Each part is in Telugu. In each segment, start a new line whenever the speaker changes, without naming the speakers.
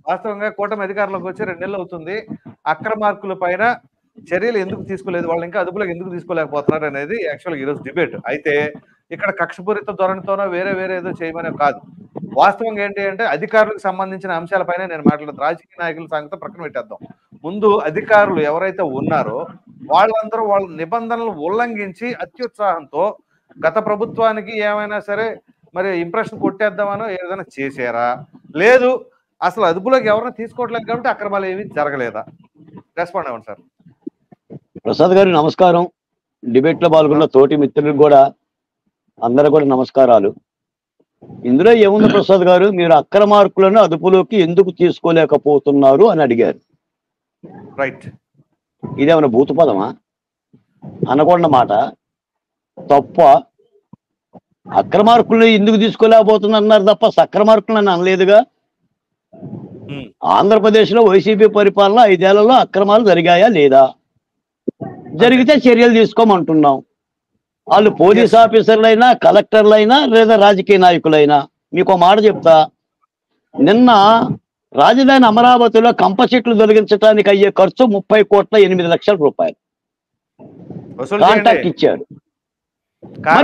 వాస్తవంగా కూటమి అధికారంలోకి వచ్చి 2 నెలలు అవుతుంది. అక్రమార్కుల పైన చర్యలు ఎందుకు తీసుకోలేదు, వాళ్ళు ఇంకా అదుపులోకి ఎందుకు తీసుకోలేకపోతున్నారు అనేది యాక్చువల్గా ఈరోజు డిబేట్. అయితే ఇక్కడ కక్షపూరిత ధోరణితోనో వేరే ఏదో చేయమనే కాదు. వాస్తవంగా ఏంటి అంటే అధికారులకు సంబంధించిన అంశాలపైన నేను మాట్లాడదు. రాజకీయ నాయకుల సంగతి ప్రక్కన పెట్టేద్దాం. ముందు అధికారులు ఎవరైతే ఉన్నారో వాళ్ళందరూ వాళ్ళ నిబంధనలు ఉల్లంఘించి అత్యుత్సాహంతో గత ప్రభుత్వానికి ఏమైనా సరే మరి ఇంప్రెషన్ కొట్టేద్దామనో ఏదైనా చేశారా, లేదు అసలు అదుపులోకి ఎవరైనా తీసుకోవట్లేదు కాబట్టి అక్రమాలు ఏవి జరగలేదా? రెస్పాండ్ అవ్వండి సార్.
ప్రసాద్ గారు నమస్కారం. డిబేట్ లో పాల్గొన్న తోటి మిత్రులకు కూడా అందరూ కూడా నమస్కారాలు. ఇందులో ఏముంది ప్రసాద్ గారు, మీరు అక్రమార్కులను అదుపులోకి ఎందుకు తీసుకోలేకపోతున్నారు అని అడిగారు.
రైట్.
ఇదేమన్నా భూతపదమా? అనకుండా మాట తప్ప. అక్రమార్కులను ఎందుకు తీసుకోలేకపోతున్నారు తప్ప సక్రమార్కులను అనలేదుగా. ఆంధ్రప్రదేశ్ లో వైసీపీ పరిపాలన 5 ఏళ్లలో అక్రమాలు జరిగాయా లేదా? జరిగితే చర్యలు తీసుకోమంటున్నాం. వాళ్ళు పోలీస్ ఆఫీసర్లైనా కలెక్టర్లైనా లేదా రాజకీయ నాయకులైనా. మీకు మాట చెప్తా, నిన్న రాజధాని అమరావతిలో కంప చెట్లు తొలగించడానికి అయ్యే ఖర్చు 30,08,00,000 రూపాయలు కాంట్రాక్ట్ ఇచ్చారు. మరి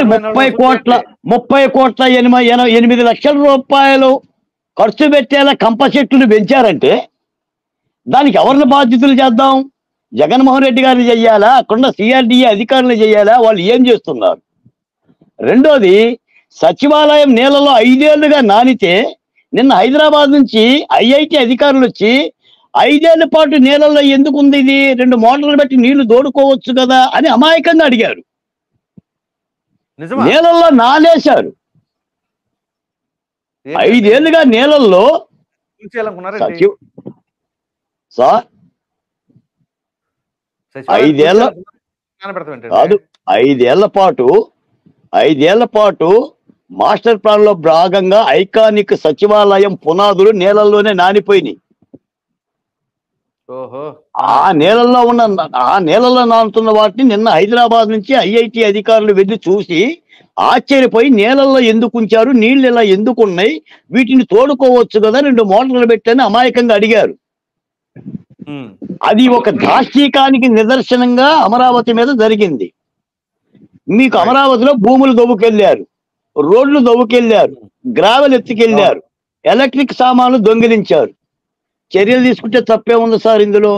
30,08,00,000 రూపాయలు ఖర్చు పెట్టేలా కంప చెట్లు పెంచారంటే దానికి ఎవరిని బాధ్యతలు చేద్దాం? జగన్మోహన్ రెడ్డి గారిని చెయ్యాలా? అక్కడ సిఆర్డిఏ అధికారులు చెయ్యాలా? వాళ్ళు ఏం చేస్తున్నారు? రెండోది, సచివాలయం నీళ్ళలో 5 ఏళ్లుగా నానితే నిన్న హైదరాబాద్ నుంచి ఐఐటి అధికారులు వచ్చి 5 ఏళ్ల పాటు నీళ్ళల్లో ఎందుకు ఉంది ఇది, 2 మోటార్లు పెట్టి నీళ్లు దోడుకోవచ్చు కదా అని అమాయకంగా అడిగారు. నీళ్ళల్లో నానేశారు. 5 ఏళ్లుగా నీళ్ళల్లో సార్ 5 ఏళ్ల కాదు, 5 ఏళ్ల పాటు మాస్టర్ ప్లాన్ లో భాగంగా ఐకానిక్ సచివాలయం పునాదులు నీళ్ళల్లోనే నానిపోయినాయి. ఆ నీళ్ళల్లో నానుతున్న వాటిని నిన్న హైదరాబాద్ నుంచి ఐఐటి అధికారులు వెళ్ళి చూసి ఆశ్చర్యపోయి నీళ్ళల్లో ఎందుకు ఉంచారు, నీళ్ళు ఇలా ఎందుకు ఉన్నాయి, వీటిని తోడుకోవచ్చు కదా 2 మోటార్లు పెట్టని అమాయకంగా అడిగారు. అది ఒక దాష్టీకానికి నిదర్శనంగా అమరావతి మీద జరిగింది. మీకు అమరావతిలో భూములు దొవ్వుకెళ్ళారు, రోడ్లు దొవ్వుకెళ్ళారు, గ్రావెల్ ఎత్తుకెళ్ళారు, ఎలక్ట్రిక్ సామాన్లు దొంగిలించారు. చర్యలు తీసుకుంటే తప్పే ఉంది సార్ ఇందులో?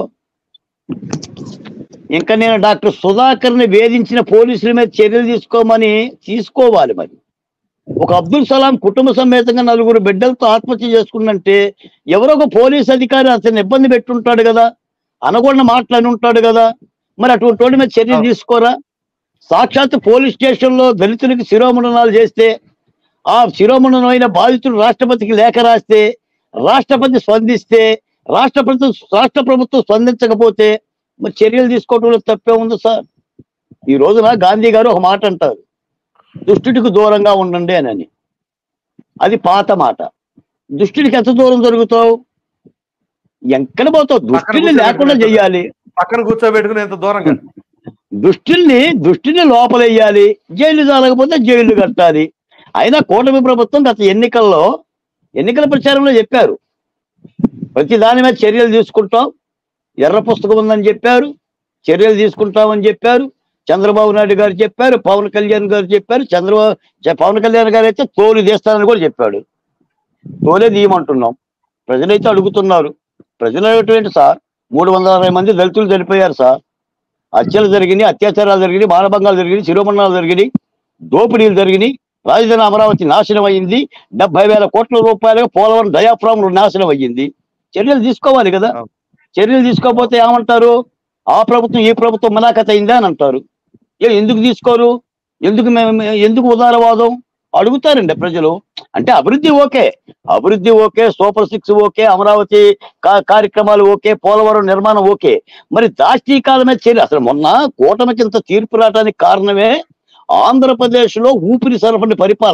ఇంకా నేను డాక్టర్ సుధాకర్ని వేధించిన పోలీసుల మీద చర్యలు తీసుకోవాలి. మరి ఒక అబ్దుల్ సలాం కుటుంబ సమేతంగా 4 బిడ్డలతో ఆత్మహత్య చేసుకుందంటే ఎవరో ఒక పోలీస్ అధికారి అతన్ని ఇబ్బంది పెట్టుంటాడు కదా, అనకుండా మాట్లాడి ఉంటాడు కదా. మరి అటువంటి వాడి మీద చర్యలు తీసుకోరా? సాక్షాత్ పోలీస్ స్టేషన్లో దళితులకి శిరోముండనాలు చేస్తే ఆ శిరోముండనమైన బాధితుడు రాష్ట్రపతికి లేఖ రాస్తే రాష్ట్రపతి స్పందిస్తే రాష్ట్ర ప్రభుత్వం స్పందించకపోతే మరి చర్యలు తీసుకోవడంలో తప్పే ఉంది సార్? ఈ రోజున గాంధీ గారు ఒక మాట అంటారు, దుష్టుడికి దూరంగా ఉండండి అని. అది పాత మాట. దుష్టుడికి ఎంత దూరం జరుగుతావు? ఎక్కడ పోతావు? దుష్టిని లేకుండా చెయ్యాలి,
పక్కన కూర్చోబెట్టుకుని ఎంత దూరంగా.
దుష్టిని లోపలేయాలి, జైలు చాలకపోతే జైలు కట్టాలి. అయినా కూటమి ప్రభుత్వం గత ఎన్నికల ప్రచారంలో చెప్పారు, ప్రతి దాని మీద చర్యలు తీసుకుంటాం, ఎర్ర పుస్తకం ఉందని చెప్పారు, చర్యలు తీసుకుంటామని చెప్పారు. చంద్రబాబు నాయుడు గారు చెప్పారు, పవన్ కళ్యాణ్ గారు చెప్పారు. పవన్ కళ్యాణ్ గారు అయితే తోలు తీస్తానని కూడా చెప్పాడు. తోలే తీయమంటున్నాం. ప్రజలైతే అడుగుతున్నారు. ప్రజలు అడిగేటువంటి సార్ 360 మంది దళితులు చనిపోయారు సార్. హత్యలు జరిగినాయి, అత్యాచారాలు జరిగినాయి, మానభంగాలు జరిగినాయి, శిరోమణాలు జరిగినాయి, దోపిడీలు జరిగినాయి. రాజధాని అమరావతి నాశనం అయ్యింది. 70,000 కోట్ల రూపాయలుగా పోలవరం డయాఫ్రామ్ నాశనం అయ్యింది. చర్యలు తీసుకోవాలి కదా. చర్యలు తీసుకోకపోతే ఏమంటారు? ఆ ప్రభుత్వం ఈ ప్రభుత్వం మనాకత అయిందా అని అంటారు. ఎందుకు తీసుకోరు? ఎందుకు ఉదారవాదం అడుగుతారండి ప్రజలు. అంటే అభివృద్ధి ఓకే, సూపర్ 6 ఓకే, అమరావతి కార్యక్రమాలు ఓకే, పోలవరం నిర్మాణం ఓకే, మరి దాష్టీకాల మీద చర్య. అసలు మొన్న కూటమికి ఇంత తీర్పు రావడానికి కారణమే ఆంధ్రప్రదేశ్ లో ఊపిరి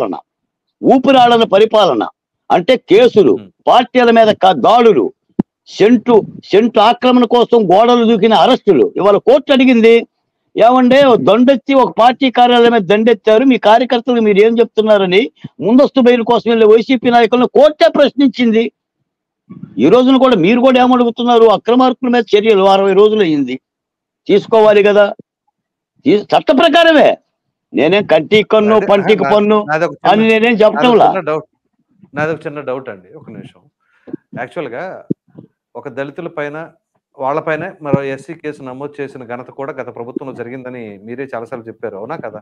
ఆడని పరిపాలన. అంటే కేసులు, పార్టీల మీద దాడులు, సెంటు ఆక్రమణ కోసం గోడలు దూకిన అరెస్టులు. ఇవాళ కోర్టు అడిగింది, ఏమంటే దండెత్తి ఒక పార్టీ కార్యాలయం మీద దండెత్తారు, మీ కార్యకర్తలు మీరు ఏం చెప్తున్నారని ముందస్తు బెయిల్ కోసం వెళ్ళే వైసీపీ నాయకులను కోర్టే ప్రశ్నించింది. ఈ రోజున కూడా మీరు కూడా ఏమడుగుతున్నారు? అక్రమార్కుల మీద చర్యలు 60 రోజులు అయింది, తీసుకోవాలి కదా. చట్ట ప్రకారమే, నేనేం కంటికి కన్ను పంటికి పన్ను అని నేనేం చెప్పటంలా.
నాదొక చిన్న డౌట్ అండి, ఒక నిమిషం. యాక్చువల్గా ఒక దళితుల పైన వాళ్ళపైనే మరో ఎస్సీ కేసు నమోదు చేసిన ఘనత కూడా గత ప్రభుత్వంలో జరిగిందని మీరే చాలాసార్లు చెప్పారు, అవునా కదా?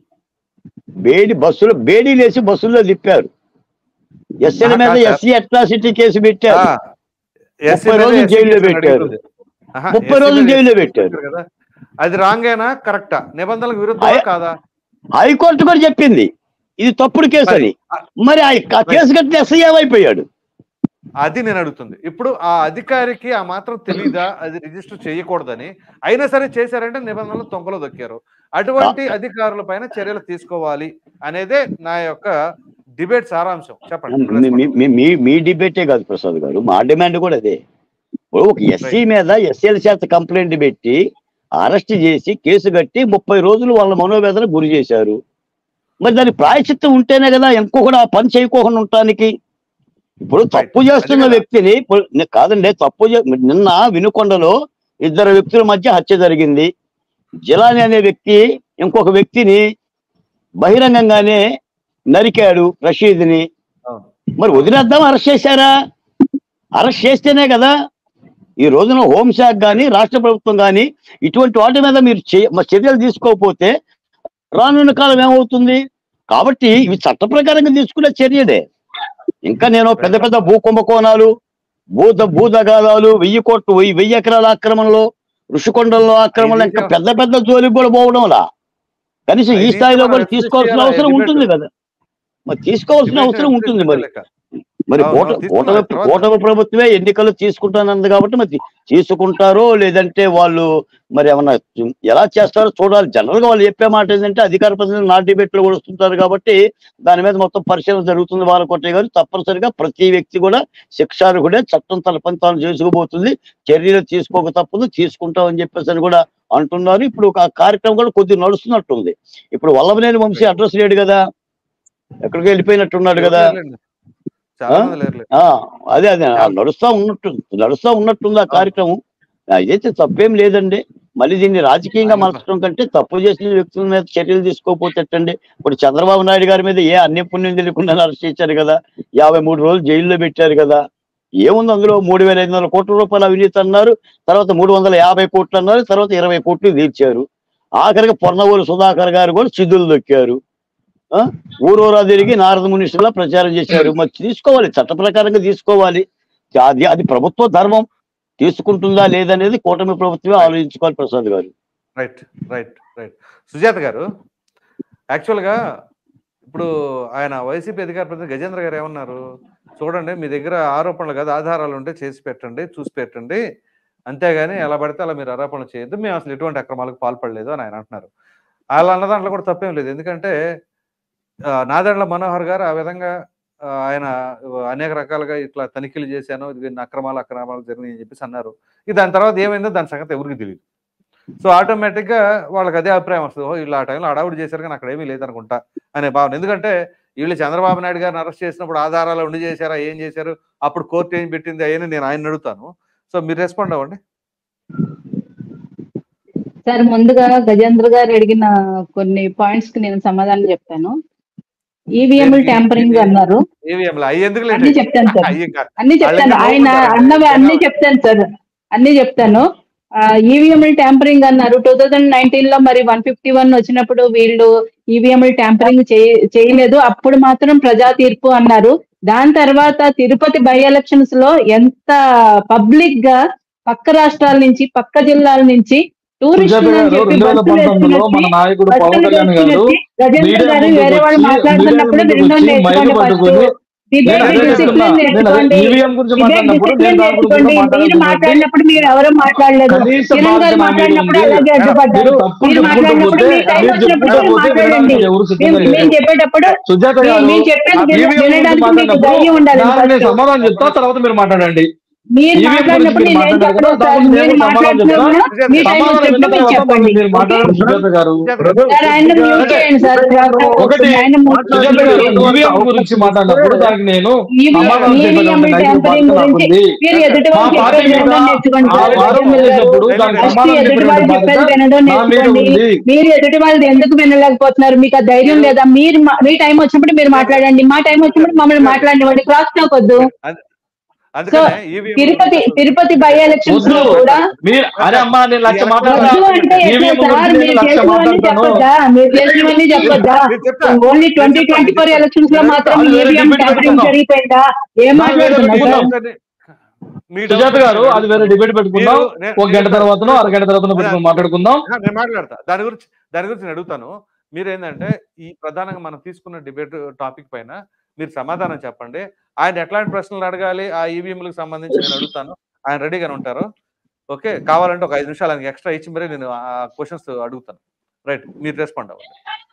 బేడీలేసి బస్సుల్లో తిప్పారు. ఎస్సీల మీద ఎస్సీ అట్రాసిటీ కేసు పెట్టారు, 30 రోజులు జైల్లో పెట్టారు, 30 రోజులు జైల్లో పెట్టారు
కదా. అది రాంగేనా, కరెక్టా? నిబంధనలకు విరుద్ధమా కాదా?
హైకోర్టు కూడా చెప్పింది ఇది తప్పుడు కేసు అని. మరి ఆ కేసు కట్టిన ఎస్ఐ ఏమైపోయాడు?
అది నేను అడుగుతుంది. ఇప్పుడు ఆ అధికారికి ఆ మాత్రం తెలీదా అది రిజిస్టర్ చేయకూడదని? అయినా సరే చేశారంటే నిబంధనలు తొంగలో దొక్కారు. అటువంటి అధికారుల పైన చర్యలు తీసుకోవాలి అనేదే నా యొక్క డిబేట్ సారాంశం. చెప్పండి.
మీ డిబేటే కాదు ప్రసాద్ గారు, మా డిమాండ్ కూడా అదే. ఒక ఎస్సీ మీద ఎస్సీల చేత కంప్లైంట్ పెట్టి అరెస్ట్ చేసి కేసు కట్టి 30 రోజులు వాళ్ళ మనోవేదన గురి చేశారు. మరి దాని ప్రాయశ్చిత్తం ఉంటేనే కదా ఇంకొకటి ఆ పని చేయకోకుండా ఉండటానికి. ఇప్పుడు తప్పు చేస్తున్న వ్యక్తిని కాదండి, నిన్న వినుకొండలో 2 వ్యక్తుల మధ్య హత్య జరిగింది. జిలాని అనే వ్యక్తి ఇంకొక వ్యక్తిని బహిరంగంగానే నరికాడు, రషీద్ని. మరి వదిలేద్దాం, అరెస్ట్ చేశారా? అరెస్ట్ చేస్తేనే కదా ఈ రోజున హోంశాఖ కానీ రాష్ట్ర ప్రభుత్వం కానీ ఇటువంటి వాటి మీద మీరు చర్యలు తీసుకోకపోతే రానున్న కాలం ఏమవుతుంది? కాబట్టి ఇవి చట్ట ప్రకారంగా తీసుకునే చర్యలే. ఇంకా నేను పెద్ద పెద్ద భూ కుంభకోణాలు, భూదగాదాలు, 1000 ఎకరాల ఆక్రమణలో, ఋషికొండల్లో ఆక్రమణలో ఇంకా పెద్ద పెద్ద జోలికి కూడా పోవడంలా కనీసం ఈ స్థాయిలో కూడా తీసుకోవాల్సిన అవసరం ఉంటుంది కదా. మరి తీసుకోవాల్సిన అవసరం ఉంటుంది. మరి కూటమి ప్రభుత్వమే ఎన్నికలు తీసుకుంటానంది కాబట్టి మరి తీసుకుంటారో లేదంటే వాళ్ళు మరి ఏమన్నా ఎలా చేస్తారో చూడాలి. జనరల్ గా వాళ్ళు చెప్పే మాట ఏంటంటే అధికార ప్రతినిధులు నా డిబేట్ లో కూడా వస్తుంటారు కాబట్టి దాని మీద మొత్తం పరిశీలన జరుగుతుంది. వాళ్ళకొట్టే గారు తప్పనిసరిగా ప్రతి వ్యక్తి కూడా శిక్షార్హుడే, చట్టం తన పని తాను చేసుకుపోతుంది, చర్యలు తీసుకోక తప్పదు, తీసుకుంటామని చెప్పేసి అని కూడా అంటున్నారు. ఇప్పుడు ఒక కార్యక్రమం కూడా కొద్దిగా నడుస్తున్నట్టుంది. ఇప్పుడు వల్లభనేని వంశీ అడ్రస్ లేడు కదా, ఎక్కడికి వెళ్ళిపోయినట్టున్నాడు కదా. అదే నడుస్తా ఉన్నట్టుంది ఆ కార్యక్రమం. ఇదైతే తప్పేం లేదండి. మళ్ళీ దీన్ని రాజకీయంగా మార్చడం కంటే తప్పు చేసిన వ్యక్తుల మీద చర్యలు తీసుకోకపోతేటండి. ఇప్పుడు చంద్రబాబు నాయుడు గారి మీద అన్ని పుణ్యం తెలియకుండా అరెస్ట్ చేశారు కదా, 53 రోజులు జైల్లో పెట్టారు కదా. ఏముంది అందులో? 3,500 కోట్ల రూపాయల అవినీతి అన్నారు, తర్వాత 350 కోట్లు అన్నారు, తర్వాత 20 కోట్లు తీర్చారు. ఆఖరికి పొన్నవోలు సుధాకర్ గారు కూడా చిద్దులు దొక్కారు. ఊరూరా తిరిగి నారద మునిషులా ప్రచారం చేశారు. మరి తీసుకోవాలి, చట్ట ప్రకారంగా తీసుకోవాలి. అది ప్రభుత్వ ధర్మం. తీసుకుంటుందా లేదనేది కూటమి ప్రభుత్వమే ఆలోచించుకోవాలి ప్రసాద్ గారు.
రైట్ రైట్ రైట్ సుజాత గారు, యాక్చువల్గా ఇప్పుడు ఆయన వైసీపీ అధికార ప్రతినిధి గజేంద్ర గారు ఏమన్నారు? చూడండి, మీ దగ్గర ఆరోపణలు కాదు ఆధారాలు ఉంటే చేసి పెట్టండి, చూసి పెట్టండి, అంతేగాని ఎలా పడితే అలా మీరు ఆరోపణలు చేయొద్దు, మేము అసలు ఎటువంటి అక్రమాలకు పాల్పడలేదు అని ఆయన అంటున్నారు. అలా అన్న దాంట్లో కూడా తప్పేం లేదు. ఎందుకంటే నాదెండ్ల మనోహర్ గారు ఆ విధంగా ఆయన అనేక రకాలుగా ఇట్లా తనిఖీలు చేశాను, ఇది అక్రమాలు జరిగినాయి అని చెప్పేసి అన్నారు. దాని తర్వాత ఏమైందో దాని సంగతి ఎవరికి తెలియదు. సో ఆటోమేటిక్ గా వాళ్ళకి అదే అభిప్రాయం వస్తుంది, వీళ్ళు ఆ టైంలో అడావుడి చేశారు కానీ అక్కడ ఏమీ లేదనుకుంటా అనే భావన. ఎందుకంటే వీళ్ళు చంద్రబాబు నాయుడు గారిని అరెస్ట్ చేసినప్పుడు ఆధారాలు ఉండి చేశారా, ఏం చేశారు, అప్పుడు కోర్టు ఏం పెట్టింది అయ్యని నేను ఆయన అడుగుతాను. సో మీరు రెస్పాండ్ అవ్వండి
సార్. ముందుగా గజేంద్ర గారు అడిగిన కొన్ని పాయింట్స్ కి నేను సమాధానం చెప్తాను. ఈవీఎంలు ట్యాంపరింగ్ అన్నారు, అన్ని చెప్తాను సార్, అన్ని చెప్తాను. ఆయన అన్నవి అన్ని చెప్తాను సార్, అన్ని చెప్తాను. ఈవీఎంలు ట్యాంపరింగ్ అన్నారు. 2019 లో మరి 151 వచ్చినప్పుడు వీళ్ళు ఈవీఎంలు ట్యాంపరింగ్ చేయలేదు, అప్పుడు మాత్రం ప్రజా తీర్పు అన్నారు. దాని తర్వాత తిరుపతి బై ఎలక్షన్స్ లో ఎంత పబ్లిక్ గా పక్క రాష్ట్రాల నుంచి, పక్క జిల్లాల నుంచి టూరిస్టులు అని చెప్పి గజేంద్ర గారు వేరే వాళ్ళు మాట్లాడుతున్నప్పుడు డిసిప్లిన్ నేర్చుకోండి. మీరు మాట్లాడినప్పుడు మీరు ఎవరో మాట్లాడలేదు, కిరణ్ గారు మాట్లాడినప్పుడు అలాగే అడ్డుపడ్డారు. మీరు మాట్లాడినప్పుడు మీ టైం వచ్చినప్పుడు మాట్లాడండి. మేము చెప్పేటప్పుడు మేము చెప్పేది వినడానికి మీకు ధైర్యం ఉండాలి.
సమాధానం చెప్తా, తర్వాత మీరు మాట్లాడండి.
మీరు మాట్లాడినప్పుడు నేను ఏం చెప్పలేదు సార్. మీరు మాట్లాడుతున్నప్పుడు మీ టైం వచ్చినప్పుడు మీరు చెప్పండి. సార్ ఆయన మ్యూట్ చేయండి సార్. ఆయన
గురించి మాట్లాడినప్పుడు దానికి నేను
ట్యాంపరింగ్ గురించి మీరు ఎదుటి వాళ్ళు చెప్పేది వినడం నేర్చుకోండి. ఎదుటి వాళ్ళు చెప్పేది వినడం నేర్చుకోండి. మీరు ఎదుటి వాళ్ళది ఎందుకు వినలేకపోతున్నారు? మీకు ఆ ధైర్యం లేదా? మీరు మీ టైం వచ్చినప్పుడు మీరు మాట్లాడండి, మా టైం వచ్చినప్పుడు మమ్మల్ని మాట్లాడినవ్వండి. క్రాస్ టాక్ వద్దు. సో తిరుపతి బై ఎలక్షన్స్ లో కూడా మీరు చేసినవన్నీ చెప్పొద్దా? ఓన్లీ 2024 ఎలక్షన్స్ లో మాత్రం ఈవీఎం ట్యాంపరింగ్ జరిగిపోయిందా? ఏం మాట్లాడుతున్నారు
సుజాత గారు? అది వేరే డిబేట్ పెట్టుకుందాం. ఒక గంట తర్వాత అరగంట తర్వాత మాట్లాడుకుందాం.
నేను మాట్లాడతా దాని గురించి నేను అడుగుతాను. మీరేంటంటే ఈ ప్రధానంగా మనం తీసుకున్న డిబేట్ టాపిక్ పైన మీరు సమాధానం చెప్పండి. ఆయన ఎట్లాంటి ప్రశ్నలు అడగాలి ఆ ఈవీఎంలకు సంబంధించి నేను అడుగుతాను. ఆయన రెడీగానే ఉంటారు. ఓకే, కావాలంటే ఒక 5 నిమిషాలు ఆయనకి ఎక్స్ట్రా ఇచ్చి మరీ నేను ఆ క్వశ్చన్స్ అడుగుతాను. రైట్, మీరు రెస్పాండ్ అవ్వండి.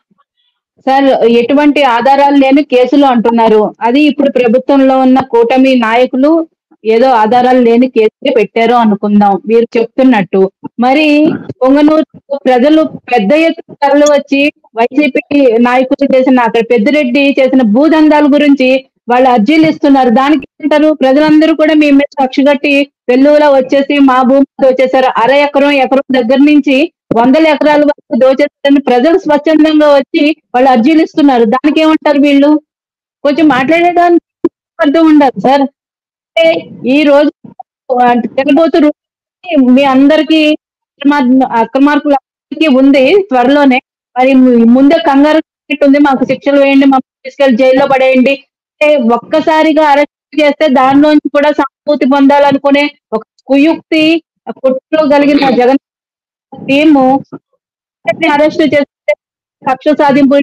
సార్, ఎటువంటి ఆధారాలు లేని కేసులు అంటున్నారు. అది ఇప్పుడు ప్రభుత్వంలో ఉన్న కూటమి నాయకులు ఏదో ఆధారాలు లేని కేసులే పెట్టారు అనుకుందాం మీరు చెప్తున్నట్టు. మరి పొంగనూరు ప్రజలు పెద్ద ఎత్తున తరలి వచ్చి వైసీపీ నాయకులు చేసిన, అక్కడ పెద్దిరెడ్డి చేసిన భూదందాల గురించి వాళ్ళు అర్జీలు ఇస్తున్నారు. దానికి అంటారు ప్రజలందరూ కూడా మీ మీద కక్షగట్టి వెల్లువలా వచ్చేసి మా భూమి దోచేశారు, ఎకరం దగ్గర నుంచి 100 ఎకరాల వరకు దోచేస్తారని ప్రజలు స్వచ్ఛందంగా వచ్చి వాళ్ళు అర్జీలు ఇస్తున్నారు. దానికి ఏమంటారు వీళ్ళు? కొంచెం మాట్లాడేదానికి అర్థం ఉండాలి సార్. ఈ రోజు తిరగబోతు మీ అందరికి అక్రమార్కులకి ఉంది త్వరలోనే. మరి ముందే కంగారు ఉంది, మాకు శిక్షలు వేయండి, మాకు తీసుకెళ్లి జైల్లో పడేయండి. ఒక్కసారిగా అరెస్ట్ చేస్తే దానిలోంచి కూడా సానుభూతి పొందాలనుకునే ఒక కుయుక్తి కుట్రలో కలిగిన జగన్ టీము అరెస్ట్ చేస్తే కక్ష సాధింపు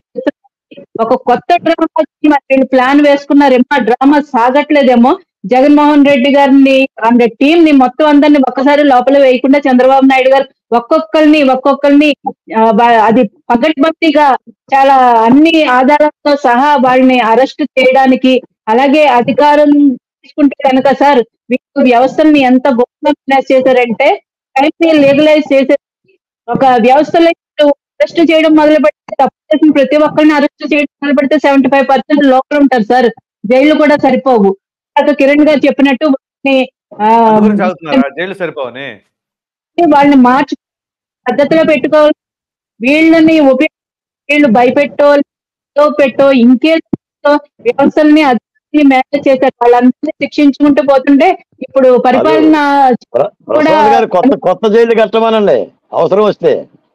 ఒక కొత్త డ్రామా ప్లాన్ వేసుకున్నారేమో. ఆ డ్రామా సాగట్లేదేమో. జగన్మోహన్ రెడ్డి గారిని అంటే టీం ని మొత్తం అందరినీ ఒక్కసారి లోపల వేయకుండా చంద్రబాబు నాయుడు గారు ఒక్కొక్కరిని అది పగడ్బందీగా చాలా అన్ని ఆధారాలతో సహా వాళ్ళని అరెస్ట్ చేయడానికి, అలాగే అధికారం తీసుకుంటే కనుక సార్ మీకు వ్యవస్థల్ని ఎంత గొప్పగా చేశారంటే టైంని లీగలైజ్ చేసే ఒక వ్యవస్థలో అరెస్ట్ చేయడం మొదలు పెడితే, తప్పు చేసిన ప్రతి ఒక్కరిని అరెస్ట్ చేయడం మొదలు పెడితే 75% లోపల ఉంటారు సార్. జైలు కూడా సరిపోవు. కిరణ్ గారు చెప్పినట్టు వాళ్ళని మార్చి పద్ధతిలో పెట్టుకోవాలి. వీళ్ళని వీళ్ళు భయపెట్టో ఇంకేదో వ్యవస్థల్ని మేనేజ్ చేశారు. వాళ్ళందరినీ శిక్షించుకుంటూ పోతుంటే ఇప్పుడు పరిపాలన కూడా
కొత్త జైలు కట్టమనండి అవసరం వస్తే.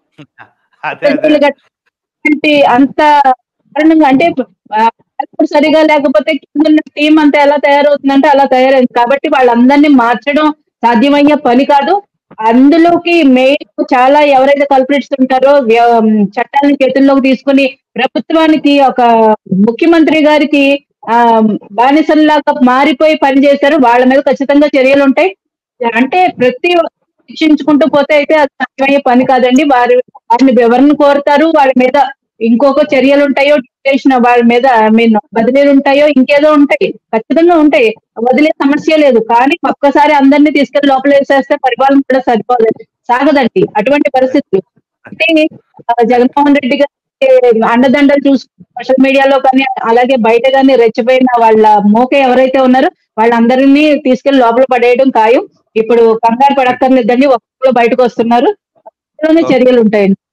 అంత కారణంగా అంటే సరిగా లేకపోతే కింద టీం అంతా ఎలా తయారవుతుందంటే అలా తయారైంది. కాబట్టి వాళ్ళందరినీ మార్చడం సాధ్యమయ్యే పని కాదు. అందులోకి మెయిన్ చాలా ఎవరైతే కల్ప్రిట్స్ ఉంటారో చట్టాలను చేతుల్లోకి తీసుకుని ప్రభుత్వానికి ఒక ముఖ్యమంత్రి గారికి బానిసల్లాగా మారిపోయి పనిచేశారు. వాళ్ళ మీద ఖచ్చితంగా చర్యలు ఉంటాయి. అంటే ప్రతి శిక్షించుకుంటూ పోతే అయితే అది సాధ్యమయ్యే పని కాదండి. వారిని ఎవరిని కోరుతారు, వాళ్ళ మీద ఇంకొక చర్యలు ఉంటాయో, డిటెన్షన్ వాళ్ళ మీద బదిలీలు ఉంటాయో, ఇంకేదో ఉంటాయి, ఖచ్చితంగా ఉంటాయి. వదిలే సమస్య లేదు. కానీ ఒక్కసారి అందరినీ తీసుకెళ్లి లోపల వేసేస్తే పరిపాలన కూడా సాగదండి అటువంటి పరిస్థితులు. అంటే జగన్మోహన్ రెడ్డి గారి అండదండలు చూసుకుని సోషల్ మీడియాలో కానీ అలాగే బయట కానీ రెచ్చిపోయిన వాళ్ళ మోక ఎవరైతే ఉన్నారో వాళ్ళందరినీ తీసుకెళ్లి లోపల పడేయడం ఖాయం. ఇప్పుడు కంగారు పడక్కర్లేదండి, ఒక్కరు బయటకు వస్తున్నారు, చర్యలు ఉంటాయండి.